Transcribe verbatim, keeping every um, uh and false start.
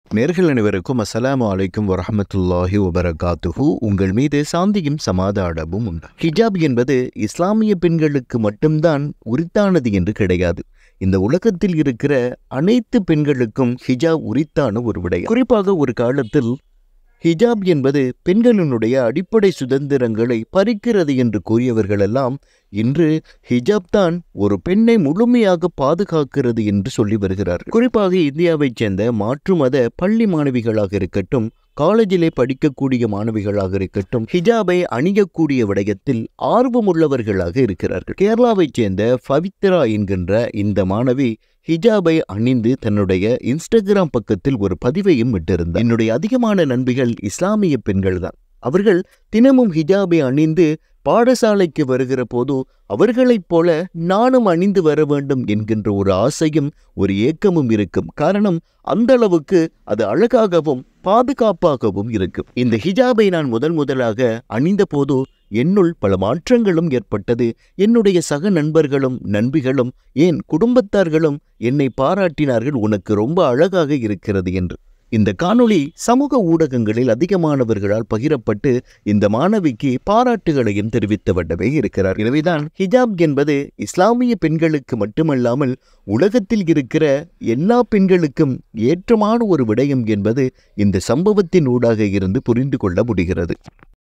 நேர்கள் அனைவருக்கும் அஸ்ஸலாமு அலைக்கும் வரஹ்மத்துல்லாஹி வபரகாத்துஹு. உங்கள் மீது சாந்தியும் சமாதானமும் உண்டு. ஹிஜாப் என்பது இஸ்லாமிய பெண்களுக்கு மட்டும்தான் உரித்தானது என்று கிடையாது. இந்த உலகத்தில் இருக்கிற அனைத்து பெண்களுக்கும் ஹிஜாப் உரித்தான ஒரு விடயம். குறிப்பாக ஒரு காலத்தில் ஹிஜாப் என்பது பெண்களினுடைய அடிப்படை சுதந்திரங்களை பறிக்கிறது என்று கூறியவர்களெல்லாம் இன்று ஹிஜாப் தான் ஒரு பெண்ணை முழுமையாக பாதுகாக்கிறது என்று சொல்லி வருகிறார். குறிப்பாக இந்தியாவைச் சேர்ந்த மாற்று மத பள்ளி மாணவிகளாக இருக்கட்டும், காலேஜிலே படிக்கக்கூடிய மாணவிகளாக இருக்கட்டும், ஹிஜாபை அணியக்கூடிய விடயத்தில் ஆர்வமுள்ளவர்களாக இருக்கிறார்கள். கேரளாவைச் சேர்ந்த பவித்ரா என்கின்ற இந்த மாணவி ஹிஜாபை அணிந்து தன்னுடைய இன்ஸ்டாகிராம் பக்கத்தில் ஒரு பதிவையும் விட்டிருந்தார். என்னுடைய அதிகமான நண்பிகள் இஸ்லாமிய பெண்கள் தான். அவர்கள் தினமும் ஹிஜாபை அணிந்து பாடசாலைக்கு வருகிற போது அவர்களைப் போல நானும் அணிந்து வர வேண்டும் என்கின்ற ஒரு ஆசையும் ஒரு ஏக்கமும் இருக்கும். காரணம், அந்த அளவுக்கு அது அழகாகவும் பாதுகாப்பாகவும் இருக்கும். இந்த ஹிஜாபை நான் முதல் முதலாக அணிந்த போது என்னுள் பல மாற்றங்களும் ஏற்பட்டது. என்னுடைய சக நண்பர்களும் நண்பிகளும் ஏன் குடும்பத்தார்களும் என்னை பாராட்டினார்கள், உனக்கு ரொம்ப அழகாக இருக்கிறது என்று. இந்த காணொளி சமூக ஊடகங்களில் அதிகமானவர்களால் பகிரப்பட்டு இந்த மாணவிக்கு பாராட்டுகளையும் தெரிவித்த வண்ணமே இருக்கிறார். எனவேதான் ஹிஜாப் என்பது இஸ்லாமிய பெண்களுக்கு மட்டுமல்லாமல் உலகத்தில் இருக்கிற எல்லா பெண்களுக்கும் ஏற்றமான ஒரு விடயம் என்பது இந்த சம்பவத்தின் ஊடாக இருந்து புரிந்து கொள்ள முடிகிறது.